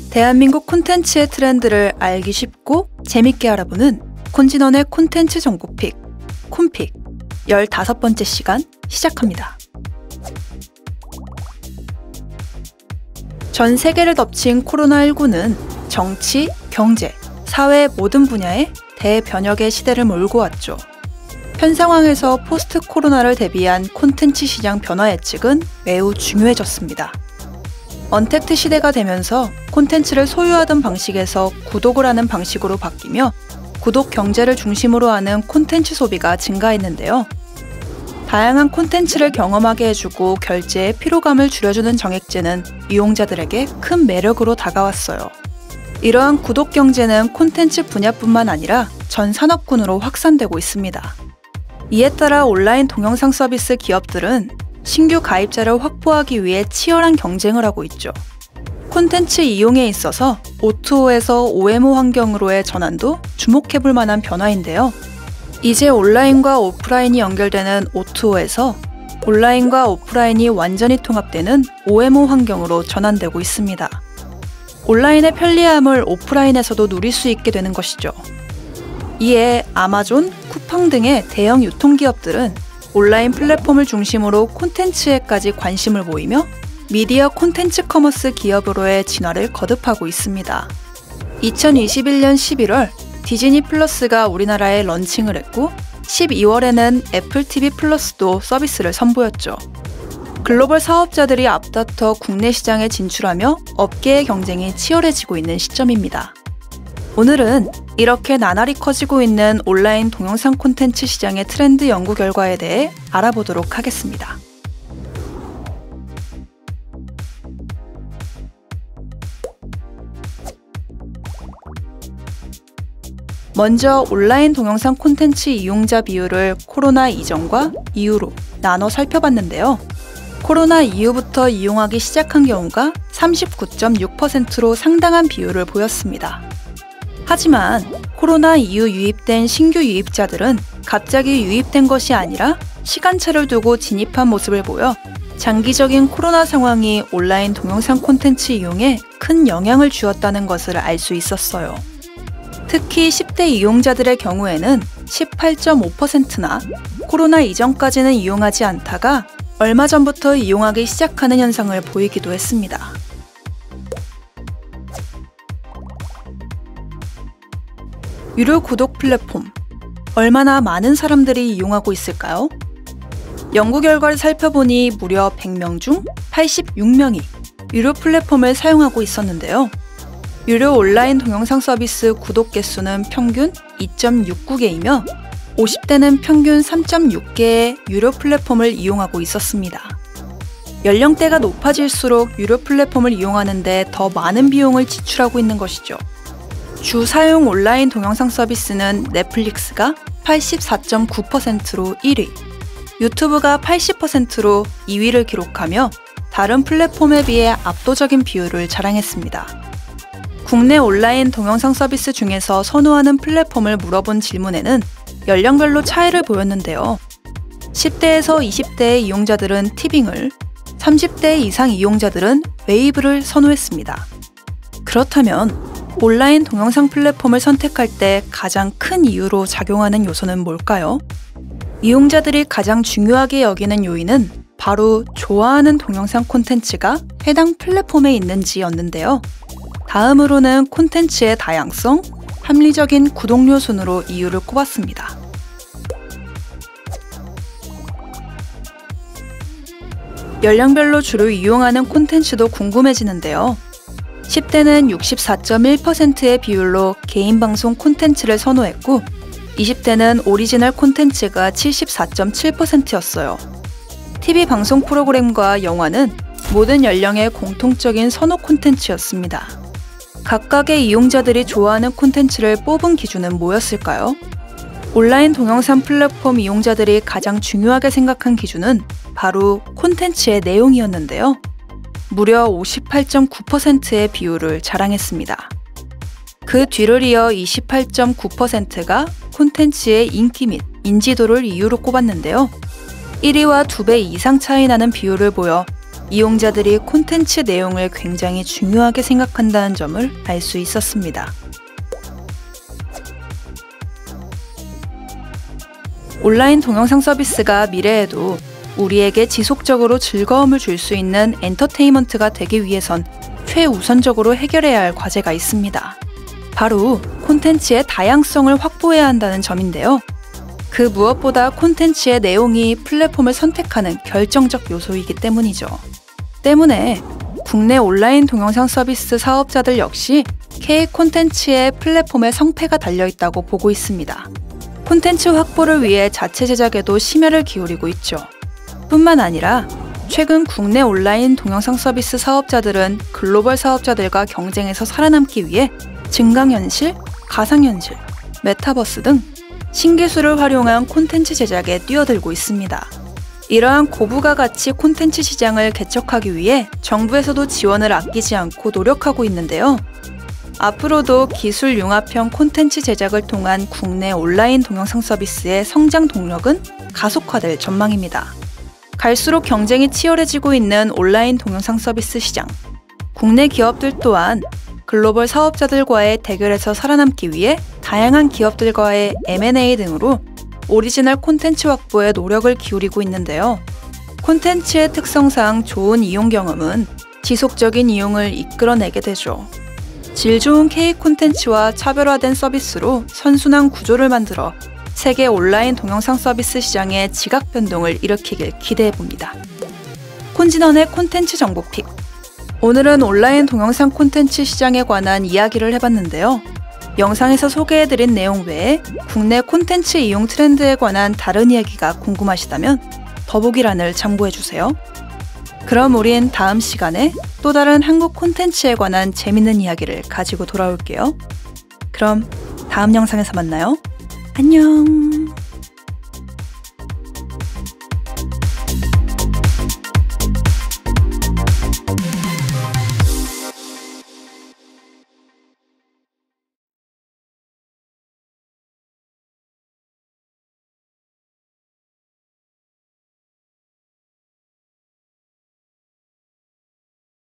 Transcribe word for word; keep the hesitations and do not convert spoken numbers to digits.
대한민국 콘텐츠의 트렌드를 알기 쉽고 재밌게 알아보는 콘진원의 콘텐츠 정보픽, 콘픽 열다섯 번째 시간 시작합니다. 전 세계를 덮친 코로나십구는 정치, 경제, 사회 모든 분야에 대변혁의 시대를 몰고 왔죠. 현 상황에서 포스트 코로나를 대비한 콘텐츠 시장 변화 예측은 매우 중요해졌습니다. 언택트 시대가 되면서 콘텐츠를 소유하던 방식에서 구독을 하는 방식으로 바뀌며 구독 경제를 중심으로 하는 콘텐츠 소비가 증가했는데요. 다양한 콘텐츠를 경험하게 해주고 결제의 피로감을 줄여주는 정액제는 이용자들에게 큰 매력으로 다가왔어요. 이러한 구독 경제는 콘텐츠 분야뿐만 아니라 전 산업군으로 확산되고 있습니다. 이에 따라 온라인 동영상 서비스 기업들은 신규 가입자를 확보하기 위해 치열한 경쟁을 하고 있죠. 콘텐츠 이용에 있어서 오투오에서 오엠오 환경으로의 전환도 주목해볼 만한 변화인데요. 이제 온라인과 오프라인이 연결되는 오투오에서 온라인과 오프라인이 완전히 통합되는 오엠오 환경으로 전환되고 있습니다. 온라인의 편리함을 오프라인에서도 누릴 수 있게 되는 것이죠. 이에 아마존, 쿠팡 등의 대형 유통기업들은 온라인 플랫폼을 중심으로 콘텐츠에까지 관심을 보이며 미디어 콘텐츠 커머스 기업으로의 진화를 거듭하고 있습니다. 이천이십일 년 십일월 디즈니 플러스가 우리나라에 런칭을 했고 십이월에는 애플 티비 플러스도 서비스를 선보였죠. 글로벌 사업자들이 앞다퉈 국내 시장에 진출하며 업계의 경쟁이 치열해지고 있는 시점입니다. 오늘은 이렇게 나날이 커지고 있는 온라인 동영상 콘텐츠 시장의 트렌드 연구 결과에 대해 알아보도록 하겠습니다. 먼저 온라인 동영상 콘텐츠 이용자 비율을 코로나 이전과 이후로 나눠 살펴봤는데요. 코로나 이후부터 이용하기 시작한 경우가 삼십구 점 육 퍼센트로 상당한 비율을 보였습니다. 하지만 코로나 이후 유입된 신규 유입자들은 갑자기 유입된 것이 아니라 시간차를 두고 진입한 모습을 보여 장기적인 코로나 상황이 온라인 동영상 콘텐츠 이용에 큰 영향을 주었다는 것을 알 수 있었어요. 특히 십 대 이용자들의 경우에는 십팔 점 오 퍼센트나 코로나 이전까지는 이용하지 않다가 얼마 전부터 이용하기 시작하는 현상을 보이기도 했습니다. 유료 구독 플랫폼, 얼마나 많은 사람들이 이용하고 있을까요? 연구 결과를 살펴보니 무려 백 명 중 팔십육 명이 유료 플랫폼을 사용하고 있었는데요. 유료 온라인 동영상 서비스 구독 개수는 평균 이 점 육구 개이며 오십 대는 평균 삼 점 육 개의 유료 플랫폼을 이용하고 있었습니다. 연령대가 높아질수록 유료 플랫폼을 이용하는 데 더 많은 비용을 지출하고 있는 것이죠. 주 사용 온라인 동영상 서비스는 넷플릭스가 팔십사 점 구 퍼센트로 일 위, 유튜브가 팔십 퍼센트로 이 위를 기록하며 다른 플랫폼에 비해 압도적인 비율을 자랑했습니다. 국내 온라인 동영상 서비스 중에서 선호하는 플랫폼을 물어본 질문에는 연령별로 차이를 보였는데요. 십 대에서 이십 대의 이용자들은 티빙을, 삼십 대 이상 이용자들은 웨이브를 선호했습니다. 그렇다면 온라인 동영상 플랫폼을 선택할 때 가장 큰 이유로 작용하는 요소는 뭘까요? 이용자들이 가장 중요하게 여기는 요인은 바로 좋아하는 동영상 콘텐츠가 해당 플랫폼에 있는지였는데요. 다음으로는 콘텐츠의 다양성, 합리적인 구독료 순으로 이유를 꼽았습니다. 연령별로 주로 이용하는 콘텐츠도 궁금해지는데요. 십 대는 육십사 점 일 퍼센트의 비율로 개인 방송 콘텐츠를 선호했고 이십 대는 오리지널 콘텐츠가 칠십사 점 칠 퍼센트였어요. 티비 방송 프로그램과 영화는 모든 연령의 공통적인 선호 콘텐츠였습니다. 각각의 이용자들이 좋아하는 콘텐츠를 뽑은 기준은 뭐였을까요? 온라인 동영상 플랫폼 이용자들이 가장 중요하게 생각한 기준은 바로 콘텐츠의 내용이었는데요. 무려 오십팔 점 구 퍼센트의 비율을 자랑했습니다. 그 뒤를 이어 이십팔 점 구 퍼센트가 콘텐츠의 인기 및 인지도를 이유로 꼽았는데요. 일 위와 두 배 이상 차이 나는 비율을 보여 이용자들이 콘텐츠 내용을 굉장히 중요하게 생각한다는 점을 알 수 있었습니다. 온라인 동영상 서비스가 미래에도 우리에게 지속적으로 즐거움을 줄 수 있는 엔터테인먼트가 되기 위해선 최우선적으로 해결해야 할 과제가 있습니다. 바로 콘텐츠의 다양성을 확보해야 한다는 점인데요. 그 무엇보다 콘텐츠의 내용이 플랫폼을 선택하는 결정적 요소이기 때문이죠. 때문에 국내 온라인 동영상 서비스 사업자들 역시 K 콘텐츠의 플랫폼에 성패가 달려있다고 보고 있습니다. 콘텐츠 확보를 위해 자체 제작에도 심혈을 기울이고 있죠. 뿐만 아니라 최근 국내 온라인 동영상 서비스 사업자들은 글로벌 사업자들과 경쟁해서 살아남기 위해 증강현실, 가상현실, 메타버스 등 신기술을 활용한 콘텐츠 제작에 뛰어들고 있습니다. 이러한 고부가 가치 콘텐츠 시장을 개척하기 위해 정부에서도 지원을 아끼지 않고 노력하고 있는데요. 앞으로도 기술 융합형 콘텐츠 제작을 통한 국내 온라인 동영상 서비스의 성장 동력은 가속화될 전망입니다. 갈수록 경쟁이 치열해지고 있는 온라인 동영상 서비스 시장. 국내 기업들 또한 글로벌 사업자들과의 대결에서 살아남기 위해 다양한 기업들과의 엠 앤 에이 등으로 오리지널 콘텐츠 확보에 노력을 기울이고 있는데요. 콘텐츠의 특성상 좋은 이용 경험은 지속적인 이용을 이끌어내게 되죠. 질 좋은 K 콘텐츠와 차별화된 서비스로 선순환 구조를 만들어 세계 온라인 동영상 서비스 시장의 지각 변동을 일으키길 기대해봅니다. 콘진원의 콘텐츠 정보 픽. 오늘은 온라인 동영상 콘텐츠 시장에 관한 이야기를 해봤는데요. 영상에서 소개해드린 내용 외에 국내 콘텐츠 이용 트렌드에 관한 다른 이야기가 궁금하시다면 더보기란을 참고해주세요. 그럼 우린 다음 시간에 또 다른 한국 콘텐츠에 관한 재밌는 이야기를 가지고 돌아올게요. 그럼 다음 영상에서 만나요. 안녕.